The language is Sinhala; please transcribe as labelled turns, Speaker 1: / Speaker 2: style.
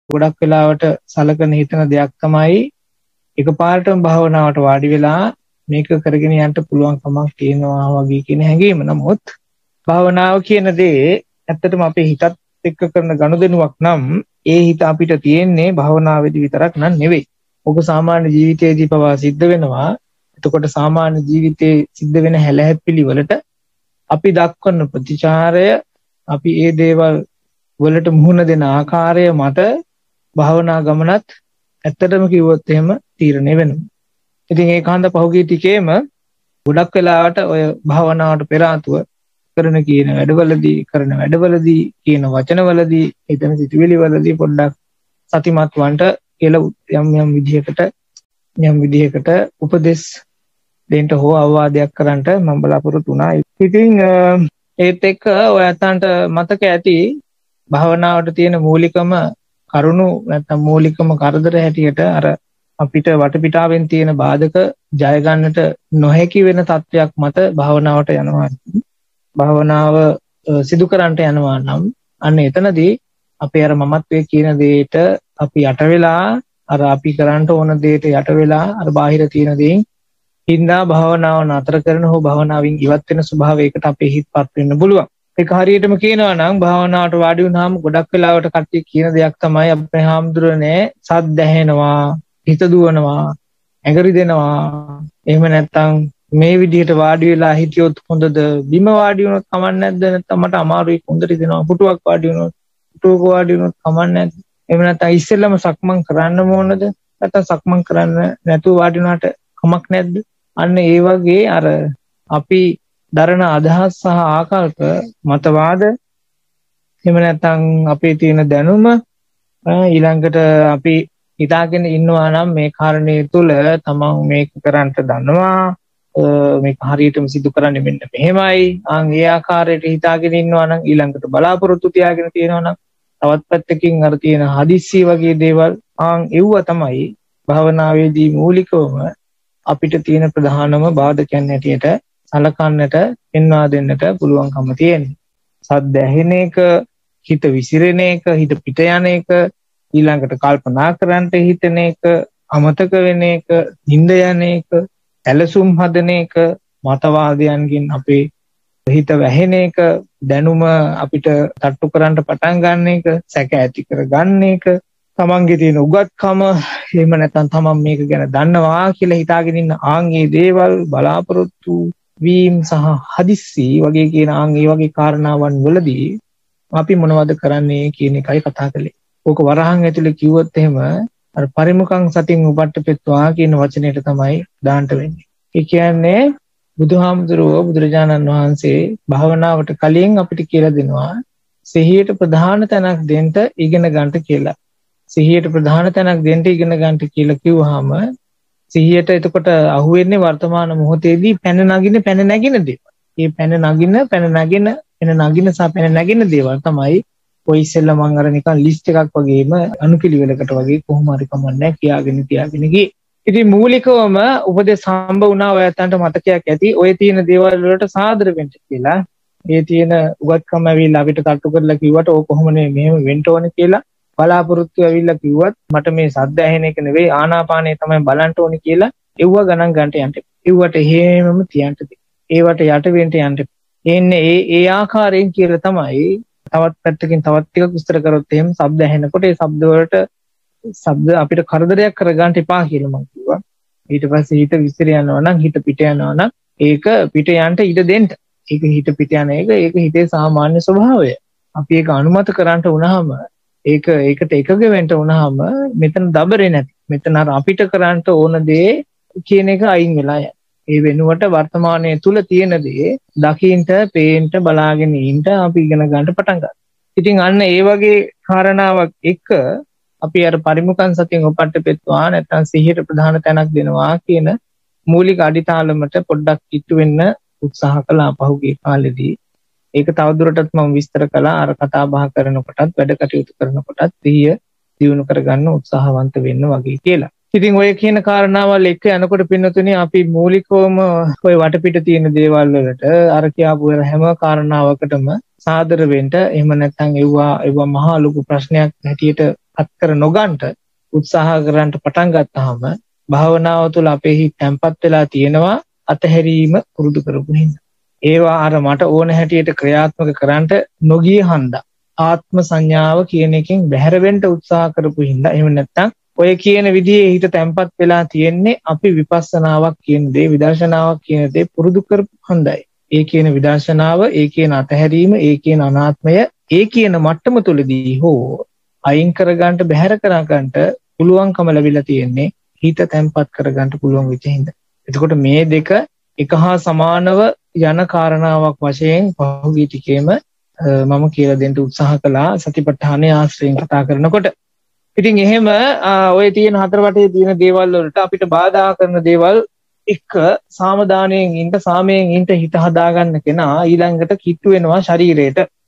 Speaker 1: ගොඩක් වෙලාවට සලකන හිතන දෙයක් තමයි එකපාරටම භාවනාවට වාඩි වෙලා මේක කරගෙන යන්න පුළුවන් කමක් තියෙනවා වගේ කියන හැඟීම. නමුත් භාවනාව කියන දේ ඇත්තටම අපේ හිතත් එක්ක කරන ගනුදෙනුවක් නම් ඒ හිත අපිට තියෙන්නේ භාවනාවේදී විතරක් නන් නෙවෙයි. ඔක සාමාන්‍ය ජීවිතයේදී පවා සිද්ධ වෙනවා. එතකොට සාමාන්‍ය ජීවිතයේ සිද්ධ වෙන හැලහැප්පිලි වලට අපි දක්වන ප්‍රතිචාරය, අපි ඒ දේවල් වලට මුහුණ දෙන ආකාරය මත භාවනා ගමනත් ඇත්තටම කිව්වොත් එහෙම තීරණය වෙනවා. ඉතින් ඒකාන්ත පහුගිය ටිකේම ගොඩක් වෙලාවට ඔය භාවනාවට පෙර ආතුව කරන වැඩවලදී කියන වචනවලදී හිතන සිතුවිලි වලදී පොඩ්ඩක් සතිමත් වන්ට කියලා යම් විදිහකට උපදෙස් දෙන්න හෝ අවවාදයක් කරන්නට මම බලාපොරොත්තු වුණා. ඉතින් ඒත් එක්ක ඔයයන්ට මතක ඇති භාවනාවට තියෙන මූලිකම කරුණු නැත්නම් මූලිකම කරදර හැටියට අර අපිට වටපිටාවෙන් තියෙන බාධක ජය ගන්නට නොහැකි වෙන තත්වයක් මත භාවනාවට යනවා. භාවනාව සිදු කරන්නට යනවා නම් අන්න එතනදී අපේ අර මමත්වයේ කියන දෙයට අපි යට වෙලා අර අපි කරන්න ඕන දෙයට යට වෙලා අර බාහිර තියෙන දේෙන් හින්දා භාවනාව නතර කරන හෝ භාවනාවෙන් ඉවත් වෙන ස්වභාවයකට අපේ හිතපත් වෙන්න පුළුවන්. ඒක හරියටම කියනවා නම් භාවනාවට වාඩි වුණාම ගොඩක් වෙලාවට කට්ටිය කියන දෙයක් තමයි අපේ හාමුදුරනේ සද්ද ඇහෙනවා, හිත දුවනවා, ඇඟරි දෙනවා. එහෙම නැත්නම් මේ විදිහට වාඩි වෙලා හිටියොත් හොඳද, බිම වාඩි වුණොත් කමක් නැද්ද, නැත්නම් මට අමාරුයි හොඳට දෙනවා, පුටුවක් වාඩි වුණොත් කමක් නැද්ද, එහෙම නැත්නම් ඉස්සෙල්ලම සක්මන් කරන්න ඕනද, නැත්නම් සක්මන් කරන්න නැතුව වාඩි වුණාට කමක් නැද්ද? අන්න ඒ වගේ අර අපි දරන අදහස් සහ ආකල්ප මතවාද, එහෙම නැත්නම් අපේ තියෙන දැනුම, ඊළඟට අපි හිතාගෙන ඉන්නවා නම් මේ කාරණේ තුල තමන් මේක කරන්න දන්නවා, මේක හරියටම සිදු කරන්නේ මෙන්න මෙහෙමයි. ඒ ආකාරයට හිතාගෙන ඉන්නවා නම් ඊළඟට බලාපොරොත්තු තියාගෙන තියෙනවා නම් තවත් පැත්තකින් අර තියෙන හදිස්සි වගේ දේවල් එව්ව තමයි භාවනාවේදී මූලිකවම අපිට තියෙන ප්‍රධානම බාධකයන් හැටියට සලකන්නට පෙන්වා දෙන්නට පුළුවන්කම තියෙන්නේ. සද්ද ඇහෙන එක, හිත විසිරෙන එක, හිත පිට යන එක, ඊළඟට කල්පනා කරන්නට හිතෙන එක, අමතක වෙන එක, නිින්ද යන එක, ඇලසුම් හදන එක, මතවාදයන්ගෙන් අපේ හිත වැහෙන එක, දැනුම අපිට තට්ටු කරන්න පටන් ගන්න එක, සැක ඇති කර ගන්න එක, තමන්ගේ තියෙන උගත්කම, එහෙම නැත්නම් තමන් මේක ගැන දන්නවා කියලා හිතාගෙන ඉන්න ඒ දේවල්, බලාපොරොත්තු වීම සහ හදිස්සි වගේ කියන ඒ වගේ කාරණාවන් වලදී අපි මොනවද කරන්නේ කියන එකයි කතා කළේ. ඕක වරහන් ඇතුලේ කිව්වොත් එහෙම අර පරිමුඛං සතින් උපට්ඨපෙත්වා කියන වචනයට තමයි දාන්න වෙන්නේ. ඒ කියන්නේ බුදුරජාණන් වහන්සේ භාවනාවට කලින් අපිට කියලා දෙනවා සිහියට ප්‍රධාන තැනක් දෙන්න ඉගෙන ගන්නට කියලා. සිහියට ප්‍රධාන තැනක් දෙන්න ඉගෙන ගන්නට කියලා කිව්වහම සිහියට එතකොට අහුවෙන්නේ වර්තමාන මොහොතේදී පැන නැගින දේවල්. මේ පැන නගින දේවල් තමයි ඔය ඉස්සෙල්ලා මම අර නිකන් ලිස්ට් එකක් වගේම අනුපිළිවෙලකට වගේ කොහොම හරි කමන්නේ කියාගෙන ගියේ. ඉතින් මූලිකවම උපදේශ හම්බ වුණා ඔයයන්ට මතකයක් ඇති. ඔය තියෙන දේවල් වලට සාදර වෙන්න කියලා. මේ තියෙන උගත්කම ඇවිල්ලා අපිට තට්ටු කරලා කිව්වට ඕක කොහොමනේ මෙහෙම වෙන්න ඕනේ කියලා බලාපොරොත්තු ඇවිල්ලා කිව්වත් මට මේ සද්ද ඇහෙන එක නෙවෙයි ආනාපානය තමයි බලන්න ඕනේ කියලා එව්ව ගණන් ගන්නට යන්න. එව්වට හේමම තියන්න දෙන්න. ඒවට යට වෙන්න යන්න. එන්නේ ඒ ආකාරයෙන් කියලා තමයි තවත් පැත්තකින් තවත් ටිකක් විස්තර කරොත් එහෙම ශබ්ද ඇහෙනකොට ඒ ශබ්ද අපිට කරදරයක් කරගන්න එපා කියලා මම කිව්වා. ඊට පස්සේ හිත විසිර යනවා නම්, හිත පිට යනවා නම් ඒක පිට යන්න ඉඩ දෙන්න. ඒක හිත පිට යන එක ඒක හිතේ සාමාන්‍ය ස්වභාවය. අපි ඒක අනුමත කරන්නට වුණාම, ඒකට එකග වෙන්න වුණාම මෙතන දබරේ නැති. මෙතන අර අපිට කරන්න ඕන දේ කියන එක අයින් වෙලා යනවා. ඒ වෙනුවට වර්තමානයේ තුල තියෙන දේ දකින්න, පේන්න, බලාගෙන ඉන්න අපි ඉගෙන ගන්න පටන් ගන්නවා. ඉතින් අන්න ඒ වගේ කාරණාවක් එක්ක අපි අර පරිමුඛං සතියෙන් උපට්ඨපෙත්වා නැත්නම් සිහියට ප්‍රධාන තැනක් දෙනවා කියන මූලික අඩිතාලමට පොඩ්ඩක් කිට්ටු වෙන්න උත්සාහ කළා පහුගිය කාලෙදී. ඒක තවදුරටත් මම විස්තර කළා. අර කතා බහ කරනකොටත් වැඩ කටයුතු කරනකොටත් සිහිය දියුණු කරගන්න උත්සාහවන්ත වෙන්න වගේ කියලා. ඉතින් ඔය කියන කාරණාවල් එක්ක යනකොට පින්නතුනේ අපි මූලිකවම ඔය වටපිට තියෙන දේවල් වලට අර කියාපු හැම කාරණාවකටම සාදර වෙන්න, එහෙම නැත්නම් ඒවා මහා ලොකු ප්‍රශ්නයක් හැටියට අත්කර නොගන්ට උත්සාහ කරන්න පටන් ගත්තාම භාවනාව තුළ අපේ හිත තැම්පත් වෙලා තියෙනවා අතහැරීම පුරුදු කරපු හින්දා. ඒවා අර මට ඕන හැටියට ක්‍රියාත්මක කරන්න නොගිය හන්දා ආත්ම සංඥාව කියන එකෙන් බැහැර වෙන්න උත්සාහ කරපු හින්දා එහෙම නැත්නම් ඔය කියන විදිහේ හිත තැම්පත් වෙලා තියෙන්නේ අපි විපස්සනාවක් කියන දේ විදර්ශනාවක් කියන දේ පුරුදු කරපු හන්දයි. ඒ කියන විදර්ශනාව, ඒ කියන අතහැරීම, ඒ කියන අනාත්මය, ඒ කියන මට්ටම තුලදී හෝ අයින් කරගන්න බැහැර කරගන්න පුළුවන්කම ලැබිලා තියෙන්නේ හිත තැම්පත් කරගන්න පුළුවන් වෙච්ච හින්දා. එතකොට මේ දෙක එක හා සමානව යන කාරණාවක් වශයෙන් පහුගිය ටිකේම මම කියලා දෙන්න උත්සාහ කළා සතිපට්ඨානයේ ආශ්‍රයෙන් කතා කරනකොට. ඉතින් එහෙම ඔය තියෙන හතර වටේ තියෙන දේවල් වලට අපිට බාධා කරන දේවල් එක සාමදානයෙන් ඉන්න සාමයෙන් ඉන්න හිත හදාගන්න කෙනා ඊළඟට කිට්ටු වෙනවා ශරීරයට.